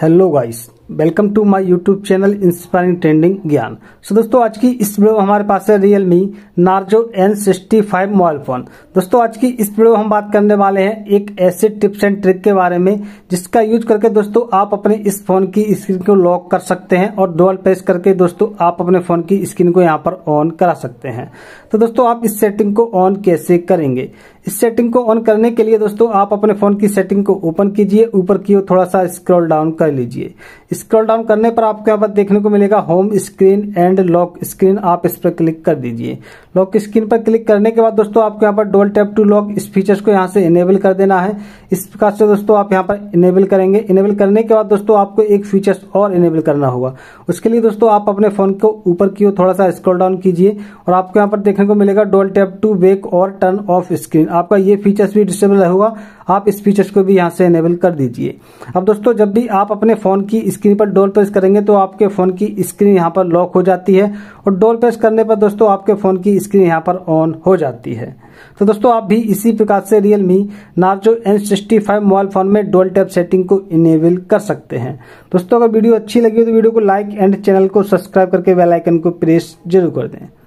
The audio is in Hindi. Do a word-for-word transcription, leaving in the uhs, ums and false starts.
Hello guys, welcome to my YouTube channel inspiring trending Gyan. So दोस्तों, आज की इस वीडियो में हमारे पास है Realme Narzo N sixty five mobile phone. दोस्तों, आज की इस वीडियो में हम बात करने वाले हैं एक ऐसे टिप्स एंड ट्रिक के बारे में जिसका यूज करके दोस्तों आप अपने इस फोन की स्क्रीन को लॉक कर सकते हैं और डबल प्रेस करके दोस्तों आप अपने फोन की स्क्रीन को यहाँ पर ऑन करा सकते हैं। तो दोस्तों, आप इस सेटिंग को ऑन कैसे करेंगे? इस सेटिंग को ऑन करने के लिए दोस्तों आप अपने फोन की सेटिंग को ओपन कीजिए, ऊपर की ओर थोड़ा सा स्क्रॉल डाउन कर लीजिए। स्क्रॉल डाउन करने पर आपको यहाँ पर देखने को मिलेगा home screen and lock screen, आप इस पर क्लिक कर दीजिए। लॉक स्क्रीन पर क्लिक करने के बाद दोस्तों आपको यहाँ पर डबल टैप टू लॉक इस फीचर्स को यहाँ से इनेबल कर देना है। इस प्रकार से दोस्तों आप यहाँ पर इनेबल करेंगे। इनेबल करने के बाद दोस्तों आपको एक फीचर्स और इनेबल करना होगा। उसके लिए दोस्तों आप अपने फोन को ऊपर की ओर थोड़ा सा स्क्रॉल डाउन कीजिए और आपको यहाँ पर देखने को मिलेगा डबल टैप टू वेक और टर्न ऑफ स्क्रीन। आपका ये फीचर्स भी डिसेबल रहेगा, आप इस फीचर्स को भी यहाँ से इनेबल कर दीजिए। अब दोस्तों, जब भी आप अपने फोन की स्क्रीन पर डबल प्रेस करेंगे तो आपके फोन की स्क्रीन यहाँ पर लॉक हो जाती है और डबल प्रेस करने पर दोस्तों आपके फोन की स्क्रीन यहाँ पर ऑन हो जाती है। तो दोस्तों, आप भी इसी प्रकार से Realme Narzo N sixty five mobile phone में डबल टैप सेटिंग को इनेबल कर सकते हैं। दोस्तों, अगर वीडियो अच्छी लगी तो वीडियो को लाइक एंड चैनल को सब्सक्राइब करके बेल आइकन को प्रेस जरूर कर दें।